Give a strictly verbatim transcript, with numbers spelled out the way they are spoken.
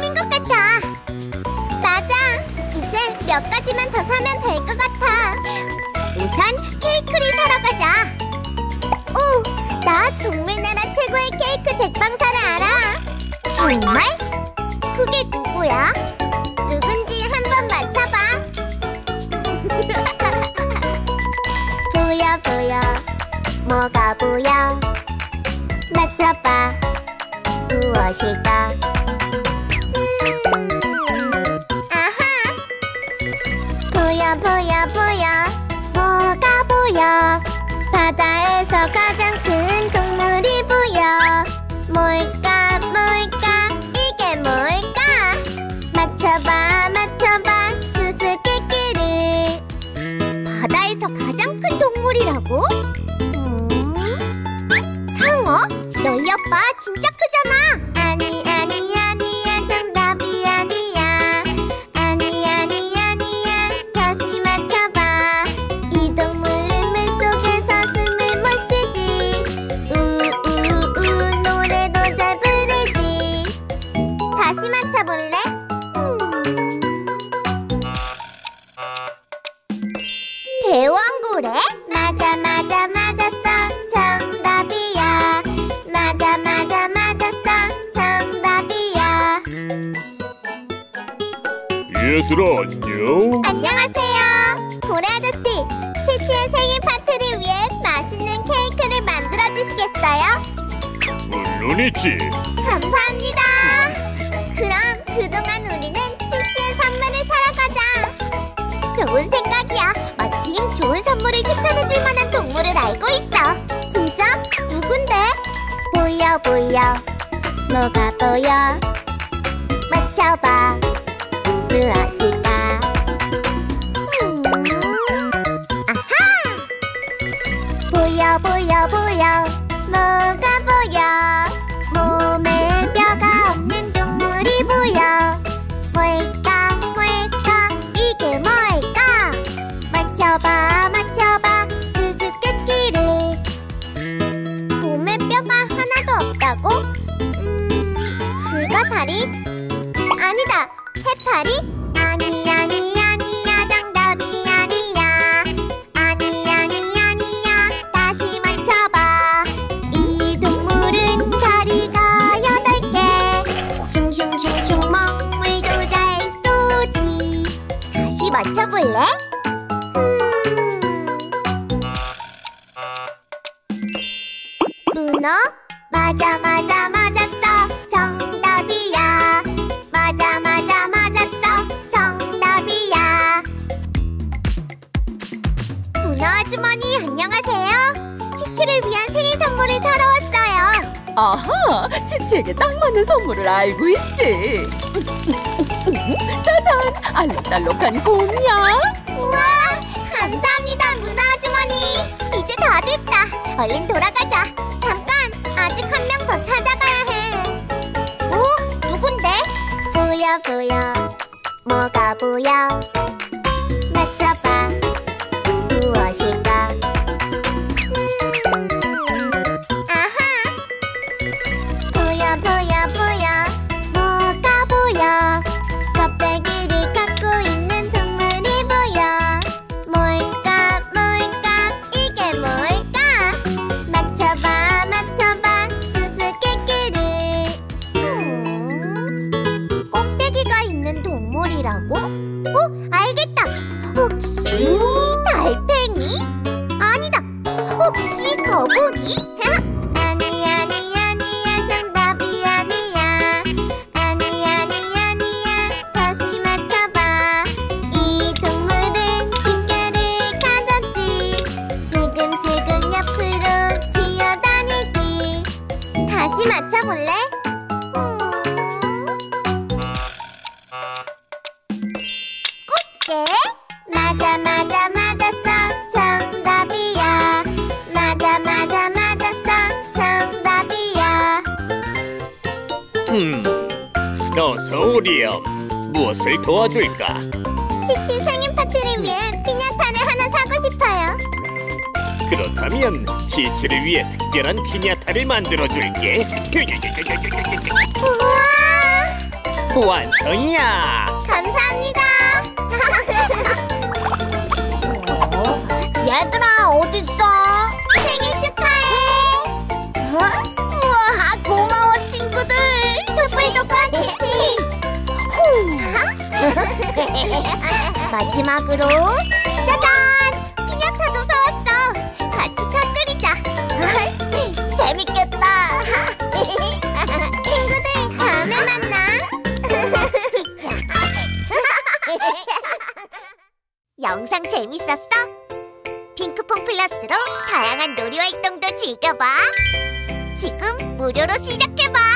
정답인 것 같아. 맞아. 이제 몇 가지만 더 사면 될 것 같아. 우선 케이크를 사러 가자. 오, 나 동물나라 최고의 케이크 제빵사를 알아. 정말? 그게 누구야? 누군지 한번 맞춰봐. 보여 보여 뭐가 보여? 맞춰봐. 무엇일까? 아하! 보여 보여 보여 뭐가 보여? 바다에서 가장 큰 동물이 보여. 뭘까 뭘까 이게 뭘까? 맞춰봐 맞춰봐 수수께끼를. 바다에서 가장 큰 동물이라고? 음... 상어? 너희 아빠 진짜 크잖아. 아니 아니 아니야 정답이 아니야. 아니 아니 아니야 다시 맞춰봐. 이 동물은 물속에서 숨을 못 쉬지. 우우우 노래도 잘 부르지. 다시 맞춰볼래? 대왕고래? 맞아 맞아 맞았어. 정답이야. 맞아 맞아 맞았어. 정답이야. 얘들아 안녕. 안녕하세요. 고래 아저씨, 치치의 생일 파티를 위해 맛있는 케이크를 만들어 주시겠어요? 물론이지. 감사합니다. 그럼 그동안 우리는 치치의 선물을 사러 가자. 좋은 생각이야. 마침 좋은 선물을 추천해줄 만한 동물을 알고 있어. 진짜? 누군데? 보여 보여 뭐가 보여? 맞춰봐. 무엇일까? 음. 아하! 보여 보여 보여 뭐가 보여? 몸에 뼈가 없는 동물이 보여. 뭘까 뭘까 이게 뭘까? 맞춰봐 맞춰봐 수수께끼를. 몸에 뼈가 하나도 없다고? 음... 불가사리? 아니다! 해파리? 아니 아니 아니야 정답이 아니야. 아니 아니 아니야 다시 맞춰봐. 이 동물은 다리가 여덟 개. 슝슝슝슝 먹물도 잘 쏘지. 다시 맞춰볼래? 음... 문어? 맞아 맞아 맞았어. 정답이야. 맞아 맞아 맞았어. 정답이야. 문어 아주머니 안녕하세요. 치치를 위한 생일 선물을 사러 왔어요. 아하! 치치에게 딱 맞는 선물을 알고 있지. 짜잔! 알록달록한 곰이야. 우와! 감사합니다 문어 아주머니. 이제 다 됐다. 얼른 돌아가자. 잠깐! 아직 한 명 더 찾아가야 해. 오? 누군데? 보여 보여 뭐가 보여? 맞춰봐. 무엇일까? 아하! 보여 보여 보여 뭐가 보여? 껍데기를 갖고 있는 동물이 보여. 뭘까 뭘까 이게 뭘까? 맞춰봐 맞춰봐 수수께끼를. 음... 꼭대기가 있는 동물이라고? 어? 알겠다. 혹시 달팽이? 아니다. 혹시 거북이? 아니 아니 아니야 정답이 아니야. 아니 아니 아니야 다시 맞춰봐. 이 동물은 집게를 가졌지. 슬금슬금 옆으로 기어다니지. 다시 맞춰볼래? 꽃게? 맞아 맞아 맞았어. 정답이야. 맞아 맞아 맞았어. 정답이야. 음, 어서 오렴. 무엇을 도와줄까? 치치 생일 파티를 위해 피냐타를 하나 사고 싶어요. 그렇다면 치치를 위해 특별한 피냐타를 만들어줄게. 우와! 완성이야. 감사합니다. 얘들아, 어딨어? 생일 축하해. 우와, 고마워 친구들. 촛불도 꽉치지. 마지막으로 짜잔! 피냐타도 사왔어. 같이 터뜨리자. 재밌겠다. 친구들, 다음에 만나. 영상 재밌었어? 핑크퐁 플러스로 다양한 놀이 활동도 즐겨봐. 지금 무료로 시작해봐.